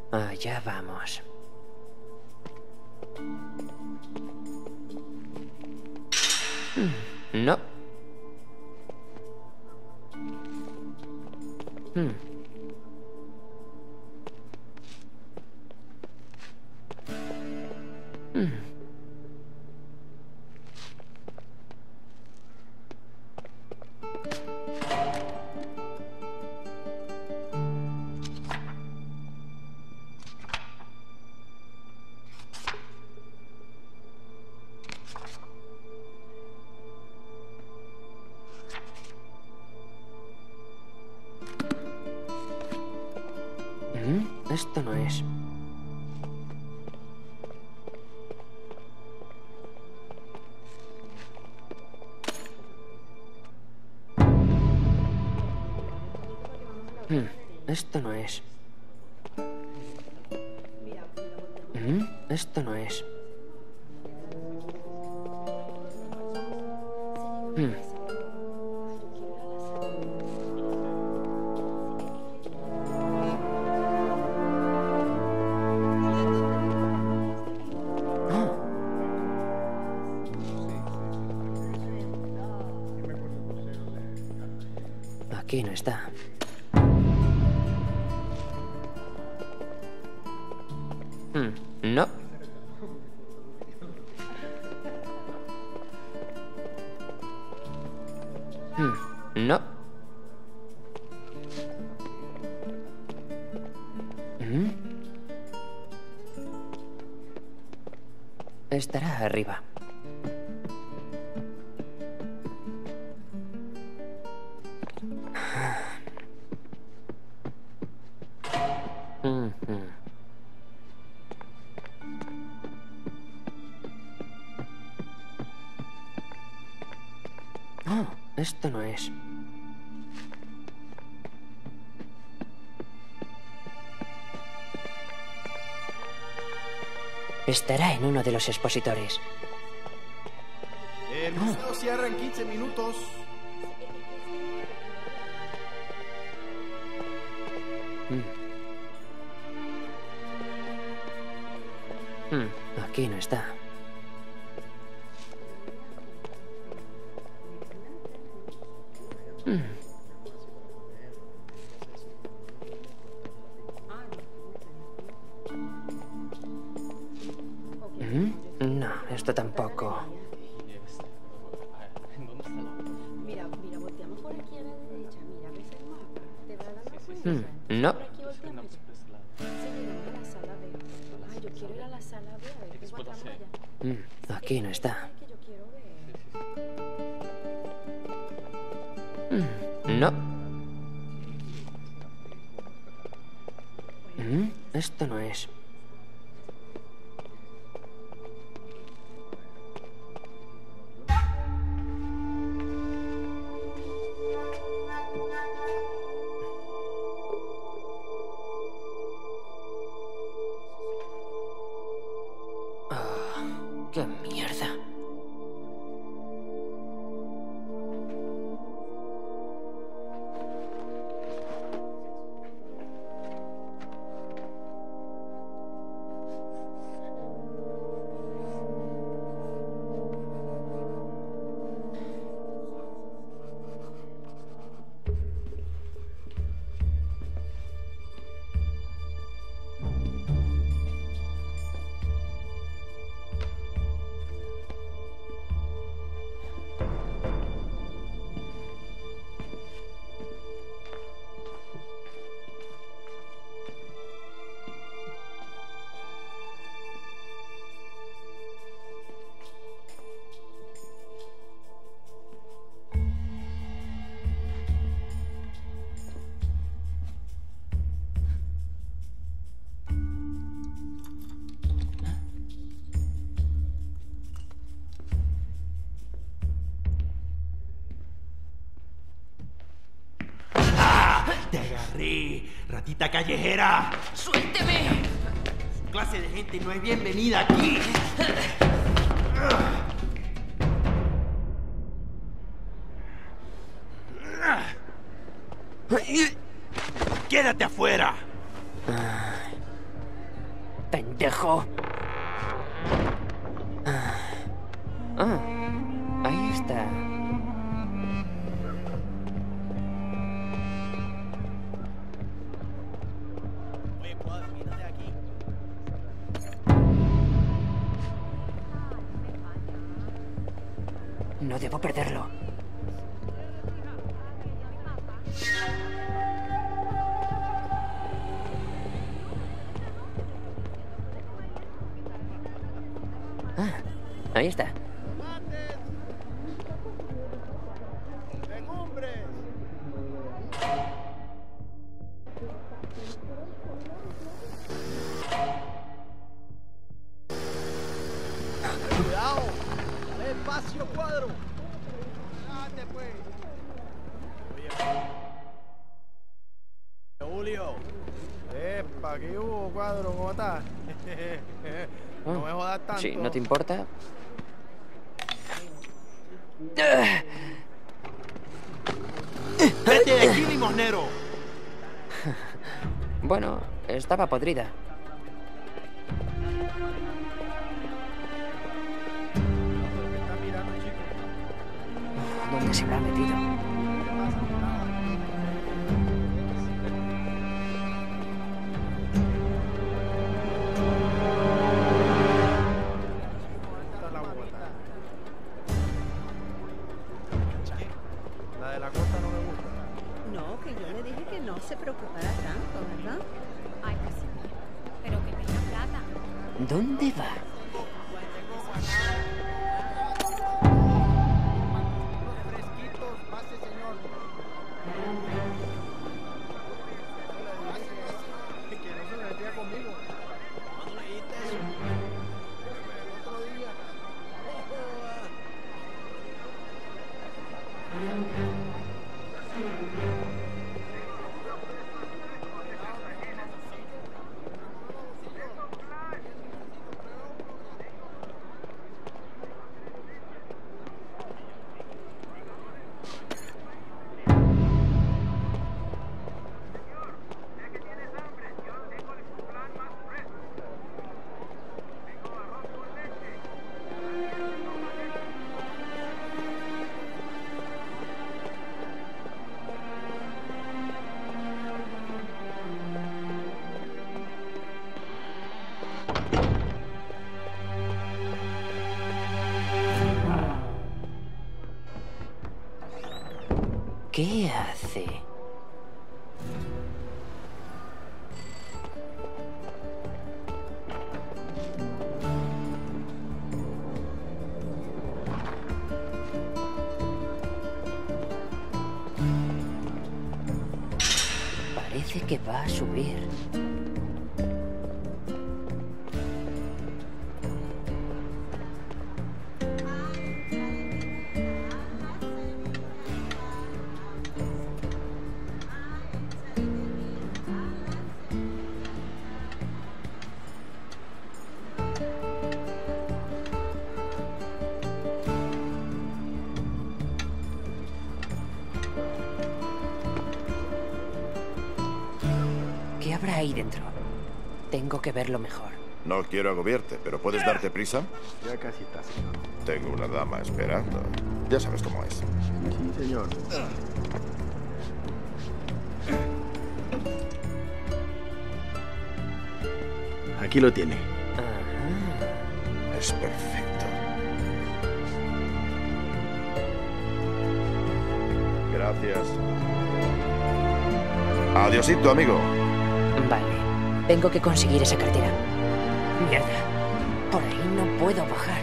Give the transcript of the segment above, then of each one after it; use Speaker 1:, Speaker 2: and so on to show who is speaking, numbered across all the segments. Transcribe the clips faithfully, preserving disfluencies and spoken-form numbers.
Speaker 1: Allá vamos. Hmm, no. Hmm. Hmm. Esto no es. Hmm, esto no es. Hmm, esto no es. Hmm. Aquí no está. Hmm, no. Hmm, no. Hmm. Estará arriba. Oh, esto no es. Estará en uno de los expositores.
Speaker 2: El museo cierra en quince minutos.
Speaker 1: Mm. Mm, aquí no está. Mm. Mm, no, esto tampoco.
Speaker 3: Mira, mira, volteamos por aquí a la derecha. Mira, ves el mapa. Te va a dar la cuenta.
Speaker 1: Mm, no.
Speaker 3: Por aquí volteamos. Sí, llegamos a la sala B. Ay, yo quiero ir a la sala B a ver qué encontramos allá.
Speaker 1: Mm, aquí no está.
Speaker 3: Que yo quiero ver.
Speaker 1: Mm, no. Mm, esto no es. Oh, ¡qué mierda!
Speaker 2: ¡Te agarré, ratita callejera!
Speaker 1: ¡Suélteme!
Speaker 2: Su clase de gente no es bienvenida aquí. ¡Quédate afuera!
Speaker 1: pendejo. Ah, ahí está.
Speaker 2: Oye, cuadro, quítate aquí.
Speaker 1: No debo perderlo. Ah, ahí está.
Speaker 2: ¡Legumbres! ¡Cuidado! ¡Dale espacio, cuadro! ¡Date, pues! Oye, Julio. Epa, ¿qué hubo, cuadro? ¿Cómo estás? No me jodas tanto.
Speaker 1: Si no te importa.
Speaker 2: ¡Vete de aquí, limosnero!
Speaker 1: Bueno, estaba podrida.
Speaker 2: ¿Qué estás mirando, chico?
Speaker 1: ¿Dónde se habrá metido?
Speaker 2: ¿Qué pasa? Nada. Está la guata. La de la costa no me gusta.
Speaker 4: No, que yo le dije que no se preocupara tanto, ¿verdad?
Speaker 5: Ay, pues sí, pero que tenga plata.
Speaker 1: ¿Dónde va?
Speaker 2: Fresquitos, pase, señor. Que no se me metía conmigo. ¿Cuándo leíste eso? El otro día.
Speaker 1: ¿Qué hace? Parece que va a subir. ¿Qué habrá ahí dentro? Tengo que verlo mejor.
Speaker 6: No quiero agobiarte, pero ¿puedes darte prisa?
Speaker 2: Ya casi está, señor.
Speaker 6: Tengo una dama esperando. Ya sabes cómo es.
Speaker 2: Sí, señor. Aquí lo tiene.
Speaker 1: Ajá.
Speaker 6: Es perfecto. Gracias. Adiosito, amigo.
Speaker 1: Vale. Tengo que conseguir esa cartera. Mierda. Por ahí no puedo bajar.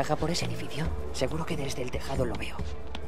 Speaker 1: Baja por ese edificio. Seguro que desde el tejado lo veo.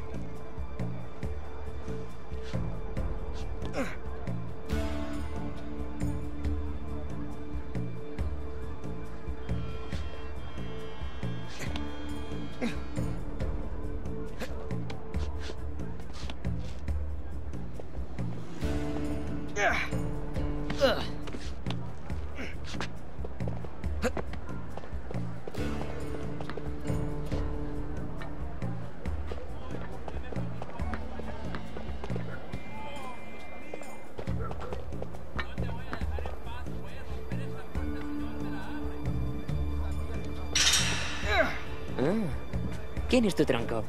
Speaker 1: Ah, ¿quién es tu tronco?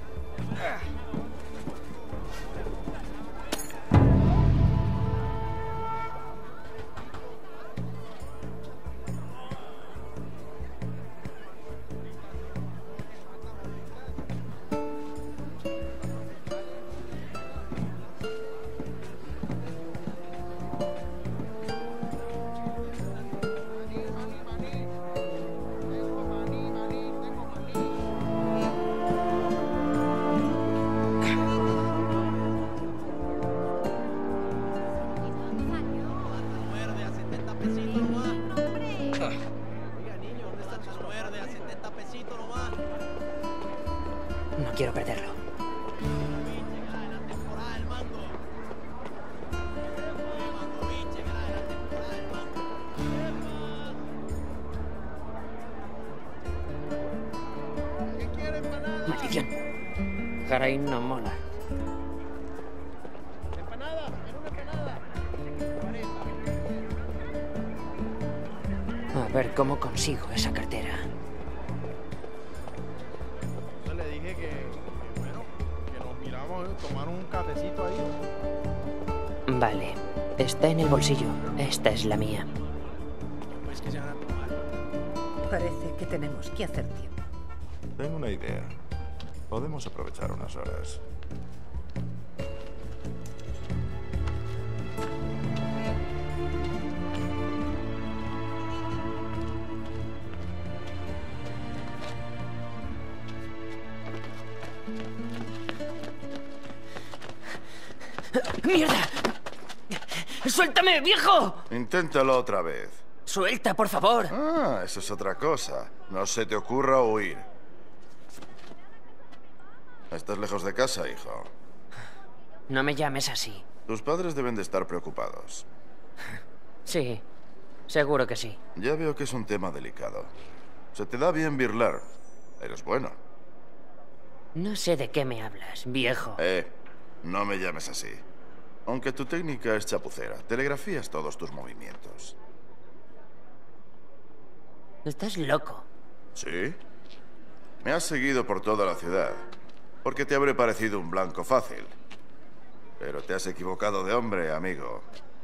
Speaker 1: No quiero perderlo. Maldición. Jaraín no mola.
Speaker 2: Empanada, en una empanada.
Speaker 1: A ver cómo consigo esa cartera.
Speaker 2: Yo le dije que, que, bueno, que nos miramos, ¿eh? Tomar un cafecito ahí.
Speaker 1: Vale. Está en el bolsillo. Esta es la mía.
Speaker 2: Pues que se van a tomar.
Speaker 4: Parece que tenemos que hacer tiempo.
Speaker 6: Tengo una idea. Podemos aprovechar unas horas.
Speaker 1: ¡Mierda! ¡Suéltame, viejo!
Speaker 6: Inténtalo otra vez.
Speaker 1: ¡Suelta, por favor!
Speaker 6: Ah, eso es otra cosa. No se te ocurra huir. Estás lejos de casa, hijo.
Speaker 1: No me llames así.
Speaker 6: Tus padres deben de estar preocupados.
Speaker 1: Sí, seguro que sí.
Speaker 6: Ya veo que es un tema delicado. Se te da bien birlar. Eres bueno.
Speaker 1: No sé de qué me hablas, viejo.
Speaker 6: Eh, no me llames así. Aunque tu técnica es chapucera, telegrafías todos tus movimientos.
Speaker 1: Estás loco.
Speaker 6: ¿Sí? Me has seguido por toda la ciudad, porque te habré parecido un blanco fácil. Pero te has equivocado de hombre, amigo.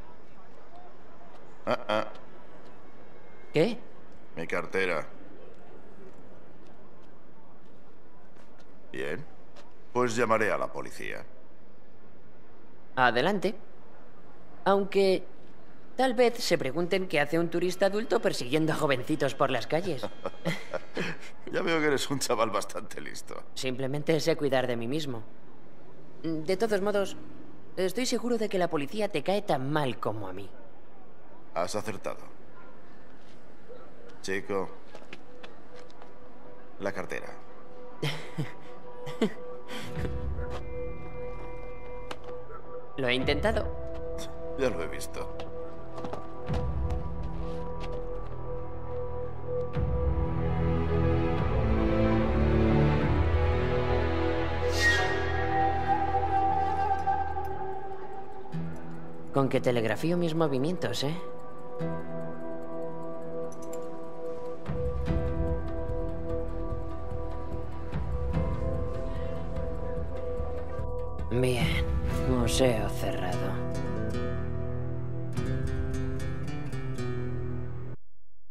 Speaker 6: Ah, ah.
Speaker 1: ¿Qué?
Speaker 6: Mi cartera. Bien. Pues llamaré a la policía.
Speaker 1: Adelante. Aunque tal vez se pregunten qué hace un turista adulto persiguiendo a jovencitos por las calles.
Speaker 6: Ya veo que eres un chaval bastante listo.
Speaker 1: Simplemente sé cuidar de mí mismo. De todos modos, estoy seguro de que la policía te cae tan mal como a mí.
Speaker 6: Has acertado. Chico, la cartera.
Speaker 1: Lo he intentado.
Speaker 6: Ya lo he visto.
Speaker 1: Con que telegrafío mis movimientos, ¿eh? Bien, museo cerrado.